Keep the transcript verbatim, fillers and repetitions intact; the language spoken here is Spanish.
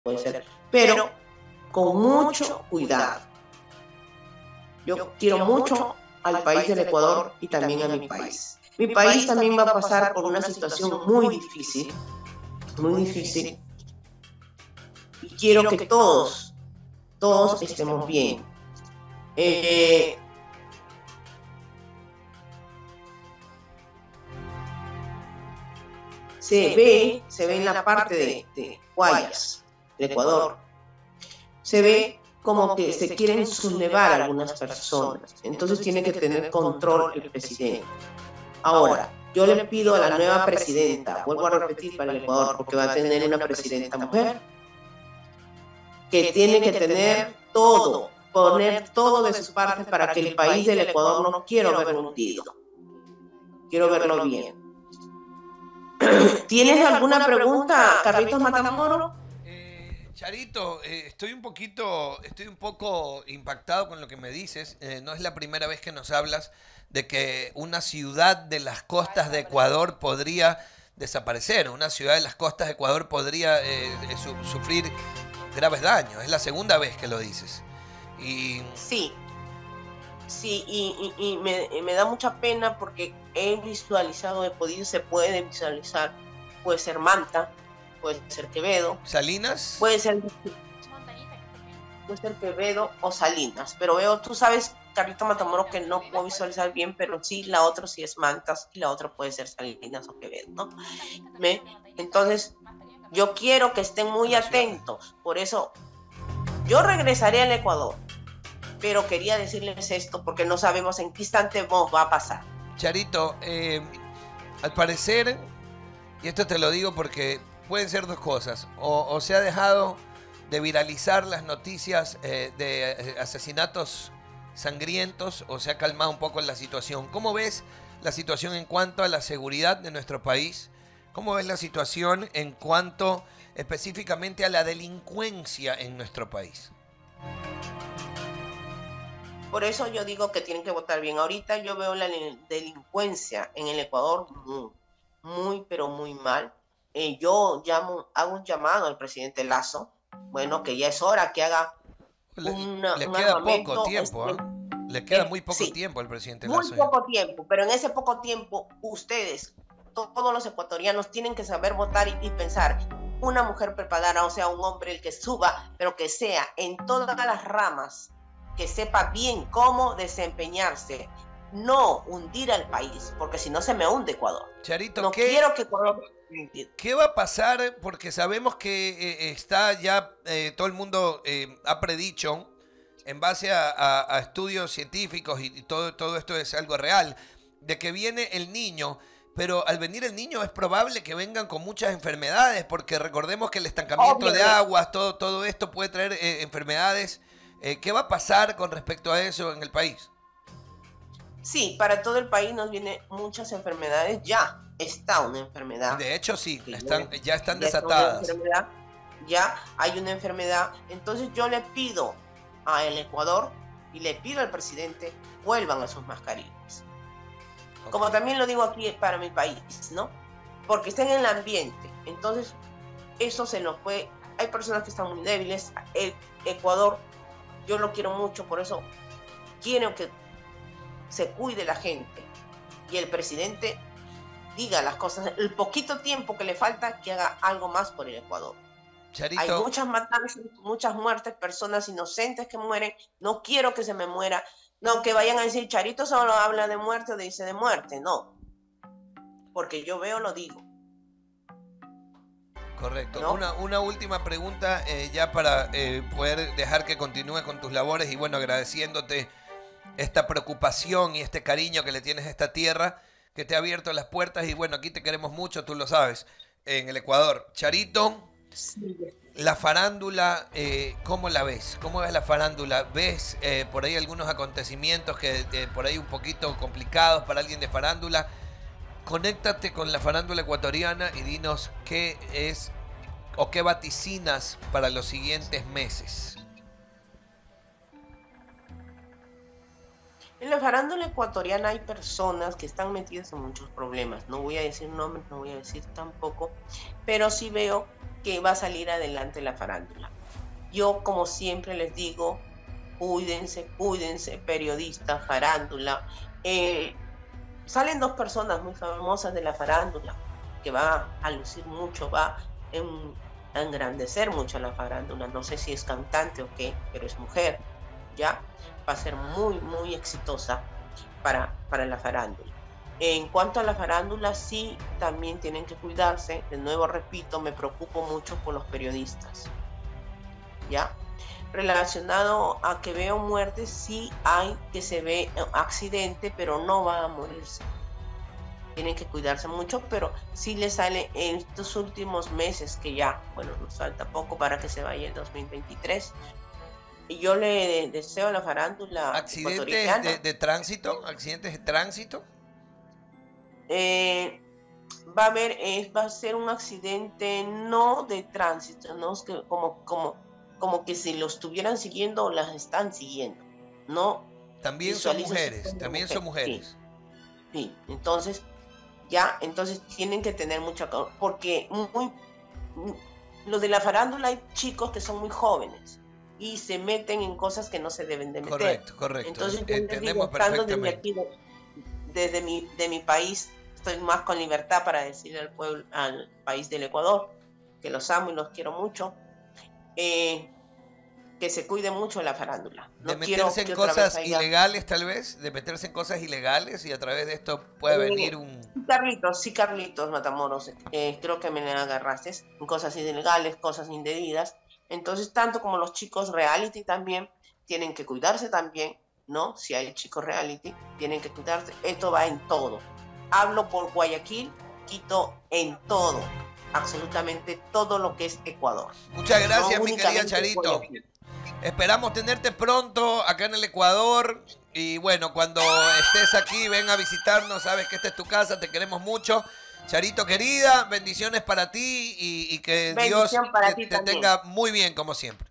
puede ser, pero con mucho cuidado. Yo quiero mucho al país del Ecuador y también a mi país. Mi país también va a pasar por una situación muy difícil, muy difícil, y quiero que todos, todos estemos bien. Eh, se ve, se ve en la parte de, de Guayas, del Ecuador, se ve como que se quieren sublevar a algunas personas. Entonces tiene que tener control el presidente. Ahora, yo le pido a la nueva presidenta, vuelvo a repetir para el Ecuador, porque va a tener una presidenta mujer, que tiene que tener todo, poner todo de su parte para que el país del Ecuador no quiero verlo hundido. Quiero verlo bien. ¿Tienes alguna pregunta, Carlitos Matamoros? Eh, Charito, eh, estoy un poquito, estoy un poco impactado con lo que me dices. Eh, no es la primera vez que nos hablas de que una ciudad de las costas de Ecuador podría desaparecer. Una ciudad de las costas de Ecuador podría eh, eh, su- sufrir graves daños. Es la segunda vez que lo dices. Y Sí, sí, y, y, y me, y me da mucha pena porque he visualizado, he podido, se puede visualizar, puede ser Manta, puede ser Quevedo, Salinas, puede ser, puede ser Quevedo o Salinas, pero veo, tú sabes, Carlito Matamoros, que no puedo visualizar bien, pero sí, la otra sí es Mantas y la otra puede ser Salinas o Quevedo, ¿no? ¿Me? Entonces, yo quiero que estén muy buena ciudad. atentos, por eso yo regresaré al Ecuador, pero quería decirles esto porque no sabemos en qué instante vos va a pasar. Charito, eh, al parecer, y esto te lo digo porque pueden ser dos cosas, o, o se ha dejado de viralizar las noticias eh, de eh, asesinatos sangrientos o se ha calmado un poco la situación. ¿Cómo ves la situación en cuanto a la seguridad de nuestro país? ¿Cómo ves la situación en cuanto específicamente a la delincuencia en nuestro país? Por eso yo digo que tienen que votar bien. Ahorita yo veo la delincuencia en el Ecuador muy, muy pero muy mal. Eh, yo llamo, hago un llamado al presidente Lazo, bueno, que ya es hora que haga Le, una, le un queda poco armamento, tiempo, este, ¿eh? Le queda eh, muy poco sí, tiempo al presidente muy Lazo. poco tiempo, pero en ese poco tiempo ustedes, to- todos los ecuatorianos, tienen que saber votar y, y pensar, una mujer preparada, o sea, un hombre el que suba, pero que sea en todas las ramas, que sepa bien cómo desempeñarse, no hundir al país, porque si no se me hunde Ecuador. Charito, No ¿qué, quiero que Ecuador... ¿qué va a pasar? Porque sabemos que eh, está ya, eh, todo el mundo eh, ha predicho, en base a, a- a estudios científicos y, y todo, todo esto es algo real, de que viene el niño, pero al venir el niño es probable que vengan con muchas enfermedades, porque recordemos que el estancamiento de Obviamente. aguas, todo, todo esto puede traer eh, enfermedades. Eh, ¿qué va a pasar con respecto a eso en el país? Sí, para todo el país nos vienen muchas enfermedades. Ya está una enfermedad, De hecho, sí, que están, ya, ya están ya está una desatadas. enfermedad, ya hay una enfermedad. Entonces yo le pido al Ecuador y le pido al presidente, vuelvan a sus mascarillas. Ok. Como también lo digo aquí para mi país, ¿no? Porque estén en el ambiente. Entonces, eso se nos fue. Hay personas que están muy débiles. El Ecuador, yo lo quiero mucho, por eso quiero que se cuide la gente. Y el presidente diga las cosas, el poquito tiempo que le falta, que haga algo más por el Ecuador. Hay Charito, muchas matanzas, muchas muertes, personas inocentes que mueren. No quiero que se me muera. No, que vayan a decir, Charito solo habla de muerte o dice de muerte. No, porque yo veo, lo digo, correcto. ¿no? Una, una última pregunta eh, ya para eh, poder dejar que continúes con tus labores y bueno, agradeciéndote esta preocupación y este cariño que le tienes a esta tierra que te ha abierto las puertas y bueno, aquí te queremos mucho, tú lo sabes, en el Ecuador. Charito, Sí. la farándula, eh, ¿cómo la ves? ¿Cómo ves la farándula? ¿Ves eh, por ahí algunos acontecimientos que eh, por ahí un poquito complicados para alguien de farándula? Conéctate con la farándula ecuatoriana y dinos qué es o qué vaticinas para los siguientes meses. En la farándula ecuatoriana hay personas que están metidas en muchos problemas. No voy a decir nombres, no voy a decir tampoco, pero sí veo que va a salir adelante la farándula. Yo, como siempre les digo, cuídense, cuídense, periodistas, farándula. Eh, salen dos personas muy famosas de la farándula, que va a lucir mucho, va en, a engrandecer mucho a la farándula. No sé si es cantante o qué, pero es mujer, ¿ya? Va a ser muy, muy exitosa para, para la farándula. En cuanto a la farándula, sí, también tienen que cuidarse. De nuevo, repito, me preocupo mucho por los periodistas, ¿ya? Relacionado a que veo muertes, sí hay que se ve accidente, pero no va a morirse. Tienen que cuidarse mucho, pero sí les sale en estos últimos meses, que ya, bueno, nos falta poco para que se vaya el dos mil veintitrés. Y yo le deseo a la farándula ¿Accidentes de, de tránsito? ¿Accidentes de tránsito? Eh, va a haber, eh, va a ser un accidente no de tránsito, no es que como, como, como que si los estuvieran siguiendo o las están siguiendo, no. También son mujeres, también son mujeres. Sí, sí, entonces ya, entonces tienen que tener mucha, porque muy, lo de la farándula hay chicos que son muy jóvenes y se meten en cosas que no se deben de meter. Correcto, correcto. Entonces, entendemos digo, perfectamente. Desde, aquí, desde mi, de mi país, estoy más con libertad para decirle al pueblo, al país del Ecuador, que los amo y los quiero mucho, eh, que se cuide mucho la farándula. No de meterse en cosas haya... ilegales, tal vez, de meterse en cosas ilegales y a través de esto puede eh, venir un... Sí, Carlitos, sí, Carlitos Matamoros, eh, creo que me agarraste en cosas ilegales, cosas indebidas. Entonces, tanto como los chicos reality también tienen que cuidarse también, ¿no? Si hay chicos reality, tienen que cuidarse. Esto va en todo. Hablo por Guayaquil, Quito, en todo. Absolutamente todo lo que es Ecuador. Muchas gracias, no mi querida Charito. Guayaquil. Esperamos tenerte pronto acá en el Ecuador. Y bueno, cuando estés aquí, ven a visitarnos. Sabes que esta es tu casa, te queremos mucho. Charito querida, bendiciones para ti y, y que Bendición Dios te, te tenga muy bien como siempre.